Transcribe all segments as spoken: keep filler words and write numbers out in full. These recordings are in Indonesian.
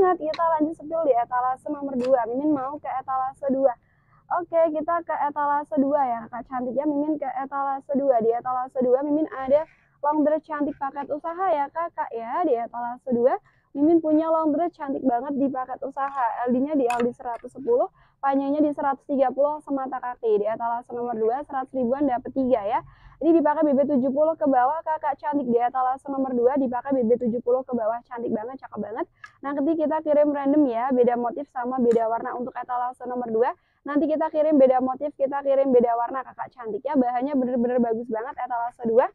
banget. Kita lanjut sepil di etalase nomor dua. Mimin mau ke etalase dua. Oke, kita ke etalase dua ya kakak cantik ya. Mimin ke etalase dua. Di etalase dua Mimin ada long dress cantik paket usaha ya kakak ya. Di etalase dua Mimin punya long dress cantik banget di paket usaha. L D-nya di L D seratus sepuluh, panjangnya di seratus tiga puluh semata kaki. Di etalase nomor dua seratus ribuan dapat tiga ya. Ini dipakai B B tujuh puluh ke bawah kakak cantik. Di etalase nomor dua dipakai B B tujuh puluh ke bawah, cantik banget, cakep banget. Nanti kita kirim random ya, beda motif sama beda warna untuk etalase nomor dua. Nanti kita kirim beda motif, kita kirim beda warna kakak cantik ya. Bahannya bener-bener bagus banget etalase dua.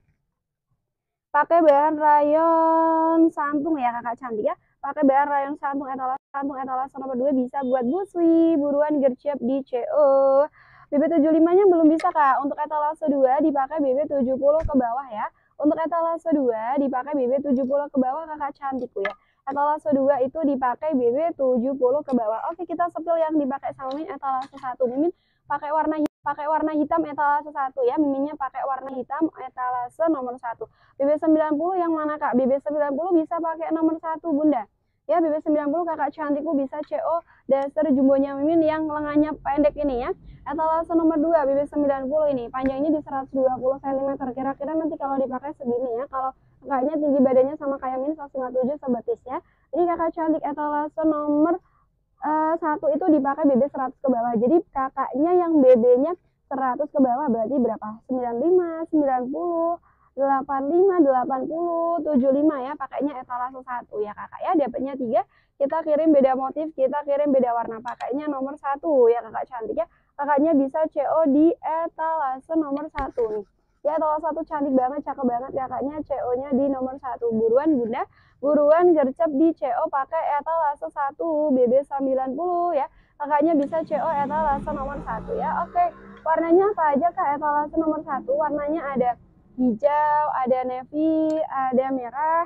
Pakai bahan rayon santung ya kakak cantik ya. Pakai bahan rayon santung etalase santung etalase nomor dua bisa buat buswi, buruan gercep di C O. B B tujuh puluh lima-nya belum bisa kak. Untuk etalase dua dipakai B B tujuh puluh ke bawah ya. Untuk etalase dua dipakai B B tujuh puluh ke bawah kakak cantikku ya. Etalase dua itu dipakai B B tujuh puluh ke bawah. Oke, kita sepil yang dipakai sama Mimin etalase satu. Mimin pakai warna pakai warna hitam etalase satu ya. Miminnya pakai warna hitam etalase nomor satu. B B sembilan puluh yang mana kak? B B sembilan puluh bisa pakai nomor satu bunda. Ya, B B sembilan puluh kakak cantikku bisa C O dasar jumbonya Mimin yang lengannya pendek ini ya. Etalase nomor dua B B sembilan puluh ini panjangnya di seratus dua puluh sentimeter. Kira-kira nanti kalau dipakai segini ya. Kalau kakaknya tinggi badannya sama kayak Mimin seratus lima puluh tujuh sebetis ya. Ini kakak cantik etalase nomor uh, satu itu dipakai B B seratus ke bawah. Jadi kakaknya yang B B-nya seratus ke bawah berarti berapa? sembilan puluh lima, sembilan puluh, delapan puluh lima, delapan puluh, tujuh puluh lima ya. Pakainya etalase satu ya kakak ya. Dapatnya tiga. Kita kirim beda motif, kita kirim beda warna. Pakainya nomor satu ya kakak cantik ya. Kakaknya bisa C O di etalase nomor satu nih. Ya, etalase satu cantik banget, cakep banget. Kakaknya C O-nya di nomor satu. Buruan bunda, buruan gercep di C O pakai etalase satu B B sembilan puluh ya. Kakaknya bisa C O etalase nomor satu ya. Oke, warnanya apa aja kak etalase nomor satu? Warnanya ada hijau, ada navy, ada merah.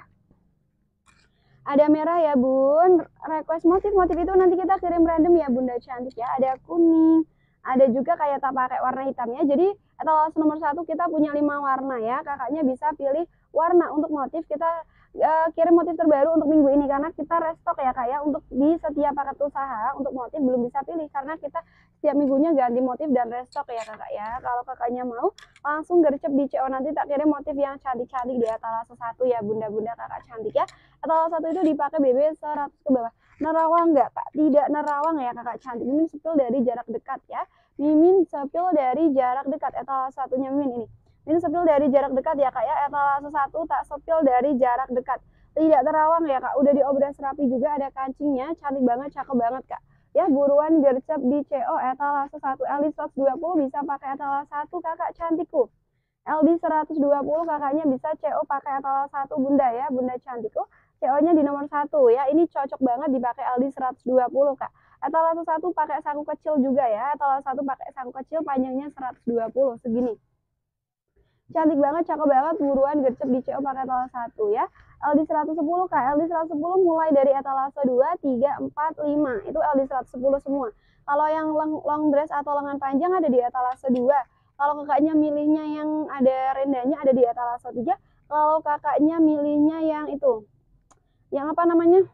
Ada merah ya bun. Request motif-motif itu nanti kita kirim random ya bunda cantik ya. Ada kuning, ada juga kayak tak pakai warna hitamnya. Jadi etalase nomor satu kita punya lima warna ya. Kakaknya bisa pilih warna untuk motif. Kita uh, kirim motif terbaru untuk minggu ini karena kita restock ya kak ya. Untuk di setiap paket usaha untuk motif belum bisa pilih karena kita setiap minggunya ganti motif dan restock ya kakak ya. Kalau kakaknya mau langsung gercep di C O, nanti tak kirim motif yang cantik-cantik di etalase satu ya bunda-bunda kakak cantik ya. Etalase satu itu dipakai B B seratus ke bawah. Nerawang nggak kak? Tidak nerawang ya kakak cantik. Mimin sepil dari jarak dekat ya. Mimin sepil dari jarak dekat. Etalase satunya Mimin ini. Mimin sepil dari jarak dekat ya kak ya. Etalase satu tak sepil dari jarak dekat. Tidak terawang ya kak. Udah diobras rapi juga, ada kancingnya. Cantik banget, cakep banget kak. Ya, buruan gercep di C O etalase satu. L D seratus dua puluh bisa pakai etalase satu kakak cantikku. L D seratus dua puluh kakaknya bisa C O pakai etalase satu bunda ya, bunda cantikku. C O-nya di nomor satu ya. Ini cocok banget dipakai L D seratus dua puluh kak. Etalase satu pakai saku kecil juga ya. Etalase satu pakai saku kecil, panjangnya seratus dua puluh segini. Cantik banget, cakep banget, buruan gercep di C O pakai etalase satu ya. L D seratus sepuluh kak. L D seratus sepuluh mulai dari etalase dua, tiga, empat, lima. Itu L D seratus sepuluh semua. Kalau yang long dress atau lengan panjang ada di etalase dua. Kalau kakaknya milihnya yang ada rendahnya ada di etalase tiga. Kalau kakaknya milihnya yang itu, yang apa namanya,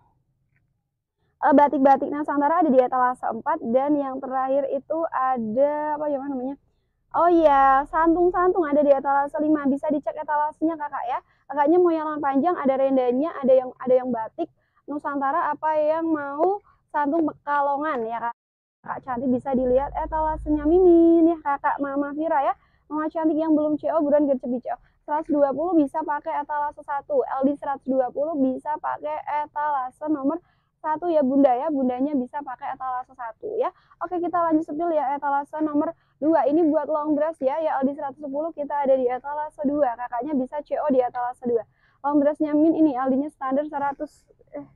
batik-batik Nusantara ada di etalase empat. Dan yang terakhir itu ada apa ya namanya, oh iya, santung-santung ada di etalase lima. Bisa dicek etalasenya kakak ya. Kakaknya mau yang lengan panjang ada rendahnya, ada yang ada yang batik Nusantara, apa yang mau santung Pekalongan ya kak. Kakak cantik bisa dilihat etalasenya Mimin ya kakak Mama Vira ya. Mama cantik yang belum C O buruan gercep di C O. seratus dua puluh bisa pakai etalase satu. L D seratus dua puluh bisa pakai etalase nomor satu ya bunda ya. Bundanya bisa pakai etalase satu ya. Oke, kita lanjut sepil ya etalase nomor dua. Ini buat long dress ya. Ya L D seratus sepuluh kita ada di etalase dua. Kakaknya bisa C O di etalase dua. Long dressnya Min ini L D-nya standar seratus eh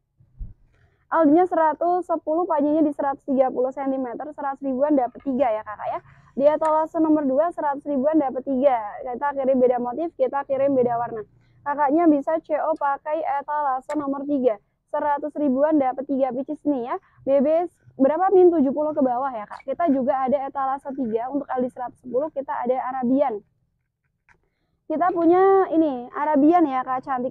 L D-nya seratus sepuluh, panjangnya di seratus tiga puluh sentimeter, seratus ribuan dapat tiga ya kakak ya. Di etalase nomor dua seratus ribuan dapat tiga. Kita kirim beda motif, kita kirim beda warna. Kakaknya bisa C O pakai etalase nomor tiga. seratus ribuan dapat tiga pieces nih ya. B B berapa min tujuh puluh ke bawah ya kak. Kita juga ada etalase tiga untuk L D seratus sepuluh, kita ada Arabian. Kita punya ini Arabian ya kak cantikku ya.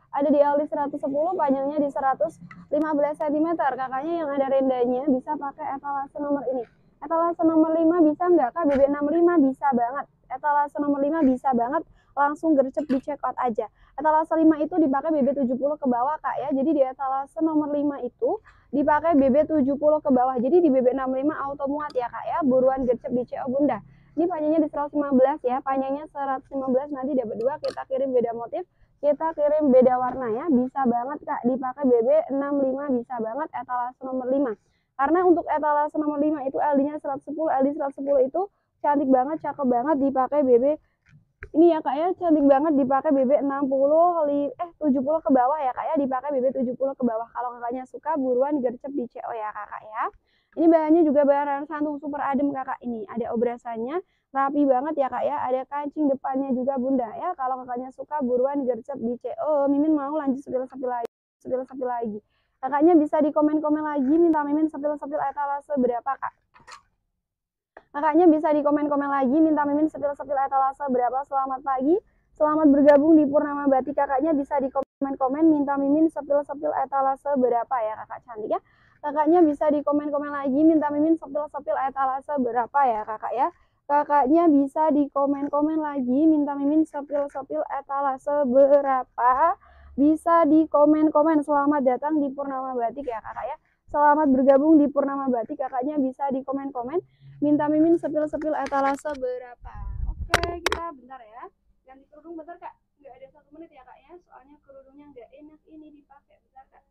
ada di L D seratus sepuluh, panjangnya di seratus lima belas sentimeter. Kakaknya yang ada rendanya bisa pakai etalase nomor ini. Etalase nomor lima bisa nggak Kak? B B enam puluh lima bisa banget. Etalase nomor lima bisa banget, langsung gercep di check out aja. Etalase lima itu dipakai B B tujuh puluh ke bawah Kak ya. Jadi di etalase nomor lima itu dipakai B B tujuh puluh ke bawah. Jadi di B B enam puluh lima auto muat ya Kak ya. Buruan gercep di C O Bunda. Ini panjangnya di seratus lima belas ya. Panjangnya seratus lima belas, nanti dapat dua, kita kirim beda motif, kita kirim beda warna ya. Bisa banget Kak dipakai B B enam puluh lima, bisa banget etalase nomor lima. Karena untuk etalase nomor lima itu L D-nya seratus sepuluh, L D seratus sepuluh itu cantik banget, cakep banget dipakai B B. Ini ya Kak ya, cantik banget dipakai B B enam puluh, eh tujuh puluh ke bawah ya Kak ya, dipakai B B tujuh puluh ke bawah. Kalau kakaknya suka, buruan gercep di C O ya Kakak ya. Ini bahannya juga bahan santung super adem Kakak ini. Ada obrasannya, rapi banget ya Kak ya. Ada kancing depannya juga Bunda ya. Kalau kakaknya suka, buruan gercep di C O. Mimin mau lanjut sepil-sepil lagi. Sepil-sepil lagi. Kakaknya bisa di komen-komen lagi, minta Mimin sepil-sepil etalase berapa Kak. Kakaknya bisa di komen-komen lagi, minta Mimin sepil-sepil etalase berapa. Selamat pagi, selamat bergabung di Purnama Batik. Kakaknya bisa di komen-komen, minta Mimin sepil-sepil etalase berapa ya Kakak cantik ya. Kakaknya bisa di komen-komen lagi, minta Mimin sepil-sepil etalase berapa ya Kakak ya. Kakaknya bisa di komen-komen lagi, minta Mimin sepil-sepil etalase berapa. Bisa di komen-komen. Selamat datang di Purnama Batik ya Kakak ya. Selamat bergabung di Purnama Batik. Kakaknya bisa di komen-komen, minta Mimin sepil-sepil etalase berapa. Oke, kita bentar ya. Ganti kerudung bentar Kak. Nggak ada satu menit ya Kak ya. Soalnya kerudungnya nggak enak ini dipakai. Bentar Kak.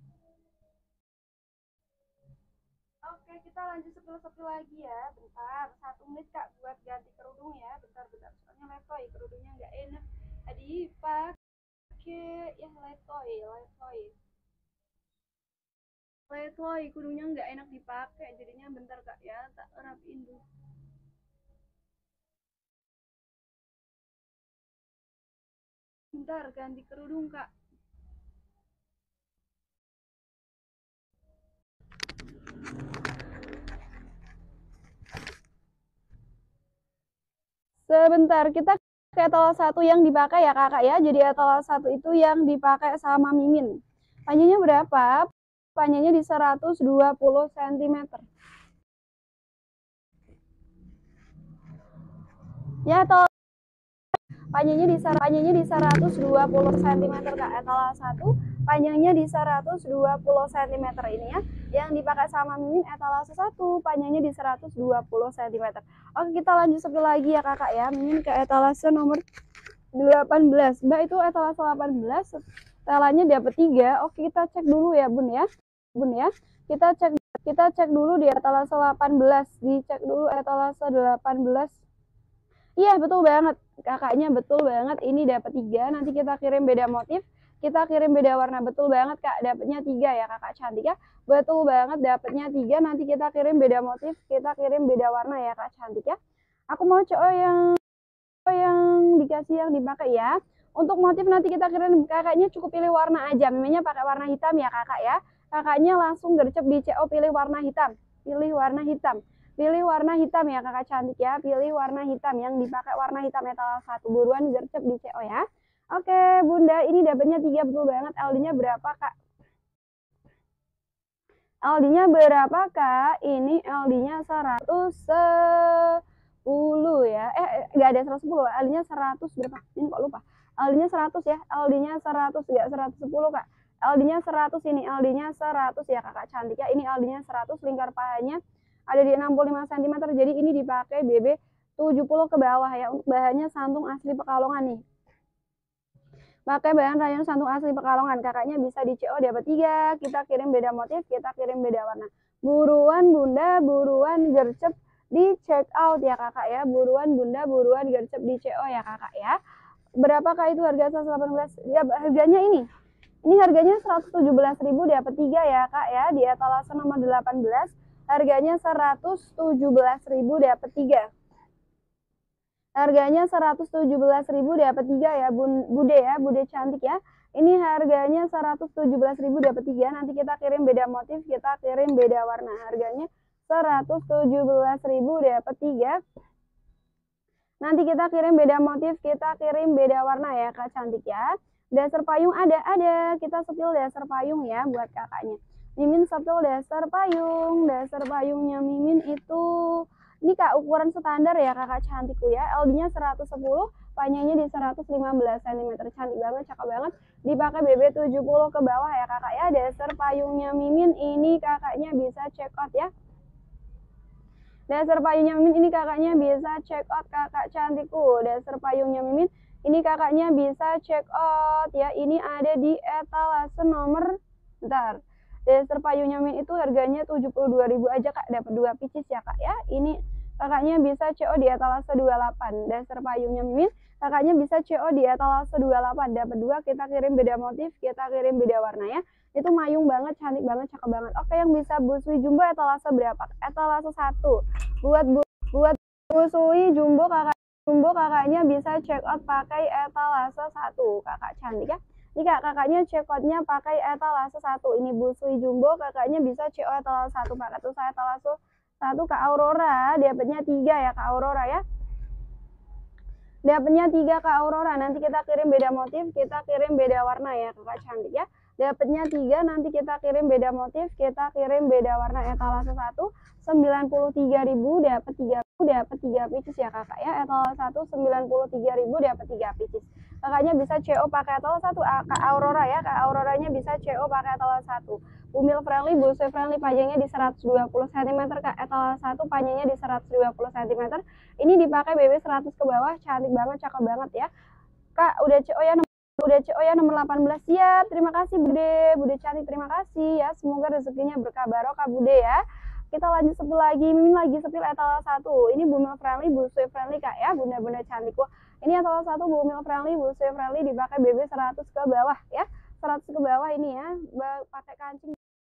Oke, kita lanjut sepil-sepil lagi ya. Bentar, satu menit Kak buat ganti kerudung ya. Bentar-bentar. Soalnya letoy, kerudungnya nggak enak. Tadi pakai ya letoy, letoy. Letoy, kerudungnya nggak enak dipakai. Jadinya bentar Kak ya. Tak rapiin dulu. Bentar, ganti kerudung Kak. Sebentar, kita ke etalase satu yang dipakai ya Kakak ya. Jadi etalase satu itu yang dipakai sama Mimin. Panjangnya berapa? Panjangnya di seratus dua puluh sentimeter. Ya, etalase panjangnya di panjangnya di seratus dua puluh sentimeter Kak. Etalase satu panjangnya di seratus dua puluh sentimeter ini ya. Yang dipakai sama Mimin etalase satu panjangnya di seratus dua puluh sentimeter. Oke, kita lanjut sepil lagi ya Kakak ya. Mimin ke etalase nomor delapan belas. Mbak, itu etalase delapan belas. Telanya dapat tiga. Oke, kita cek dulu ya Bun ya. Bun ya. Kita cek kita cek dulu di etalase delapan belas. Dicek dulu etalase delapan belas. Iya, betul banget. Kakaknya betul banget. Ini dapat tiga. Nanti kita kirim beda motif. Kita kirim beda warna. Betul banget Kak. Dapatnya tiga ya Kakak cantik ya. Betul banget dapatnya tiga. Nanti kita kirim beda motif. Kita kirim beda warna ya Kak cantik ya. Aku mau coba yang yang dikasih yang dipakai ya. Untuk motif nanti kita kirim, kakaknya cukup pilih warna aja. Memangnya pakai warna hitam ya Kakak ya. Kakaknya langsung gercep di C O, pilih warna hitam. Pilih warna hitam. Pilih warna hitam ya Kakak cantik ya. Pilih warna hitam, yang dipakai warna hitam etalase satu. Buruan gercep di C O ya. Oke Bunda, ini dapatnya tiga, betul banget. L D-nya berapa Kak? L D-nya berapa Kak? Ini L D-nya seratus sepuluh ya. Eh nggak ada seratus sepuluh, L D-nya seratus berapa? Ini kok lupa. L D-nya seratus ya. L D-nya seratus, nggak seratus sepuluh Kak. L D-nya seratus, ini L D-nya seratus ya Kakak cantik ya. Ini L D-nya seratus, lingkar pahanya ada di enam puluh lima sentimeter. Jadi ini dipakai B B tujuh puluh ke bawah ya. Untuk bahannya santung asli Pekalongan nih. Pakai bahan rayon santung asli Pekalongan. Kakaknya bisa di C O dapat tiga. Kita kirim beda motif, kita kirim beda warna. Buruan Bunda, buruan gercep di check out ya Kakak ya. Buruan Bunda, buruan gercep di C O ya Kakak ya. Berapakah itu harga seratus delapan belas? Ya, harganya ini. Ini harganya seratus tujuh belas ribu dapat tiga ya Kak ya. Di etalase nomor delapan belas harganya seratus tujuh belas ribu dapat tiga. Harganya seratus tujuh belas ribu dapat tiga ya Bun, Bude ya, Bude cantik ya. Ini harganya seratus tujuh belas ribu dapat tiga. Nanti kita kirim beda motif, kita kirim beda warna. Harganya seratus tujuh belas ribu dapat tiga. Nanti kita kirim beda motif, kita kirim beda warna ya Kak cantik ya. Dasar payung ada, ada. Kita sepil dasar payung ya buat kakaknya. Mimin sepil dasar payung. Dasar payungnya Mimin itu, ini Kak ukuran standar ya kakak cantikku ya. L D-nya seratus sepuluh, panjangnya di seratus lima belas sentimeter. Cantik banget, cakep banget. Dipakai B B tujuh puluh ke bawah ya kakak ya. Dasar payungnya Mimin ini kakaknya bisa check out ya. Dasar payungnya Mimin ini kakaknya bisa check out kakak cantikku. Dasar payungnya Mimin ini kakaknya bisa check out ya. Ini ada di etalase nomor, bentar. Dasar payungnya Mimin itu harganya tujuh puluh dua ribu aja Kak, dapat dua pieces ya Kak ya. Ini kakaknya bisa C O di etalase dua puluh delapan. Dasar payungnya Mimin kakaknya bisa C O di etalase dua puluh delapan. Dapat dua, kita kirim beda motif, kita kirim beda warna ya. Itu mayung banget, cantik banget, cakep banget. Oke, yang bisa busui jumbo etalase berapa? Etalase satu. Buat bu buat busui jumbo kakak jumbo kakaknya bisa check out pakai etalase satu. Kakak cantik ya. Ini kak, kakaknya check outnya pakai etalase satu. Ini busui jumbo kakaknya bisa C O etalase satu. Pakai tuh saya etalase satu Kak Aurora, dapatnya tiga ya Kak Aurora ya. Dapatnya tiga Kak Aurora. Nanti kita kirim beda motif, kita kirim beda warna ya kakak cantik ya. Dapatnya tiga, nanti kita kirim beda motif, kita kirim beda warna. Etalase satu sembilan puluh tiga ribu, dapat tiga dapat tiga pieces ya kakak ya. Etalase satu sembilan puluh tiga ribu, dapat tiga pieces. Kakaknya bisa C O pakai etalase satu. Kak Aurora ya, Kak Auroranya bisa C O pakai etalase satu. Bumil friendly, busui friendly, panjangnya di seratus dua puluh sentimeter Kak. Etalase satu panjangnya di seratus dua puluh sentimeter. Ini dipakai B B seratus ke bawah, cantik banget, cakep banget ya. Kak, udah C O ya, udah C O ya nomor delapan belas. Siap, terima kasih Bude, Bude cantik, terima kasih ya. Semoga rezekinya berkah barokah Bude ya. Kita lanjut sepil lagi, Mimin lagi sepil etalase satu. Ini bumil friendly, busui friendly Kak ya, bunda-bunda cantik. Wah, ini etalase satu bumil friendly, busui friendly, dipakai B B seratus ke bawah ya. seratus ke bawah ini ya, pakai kancing.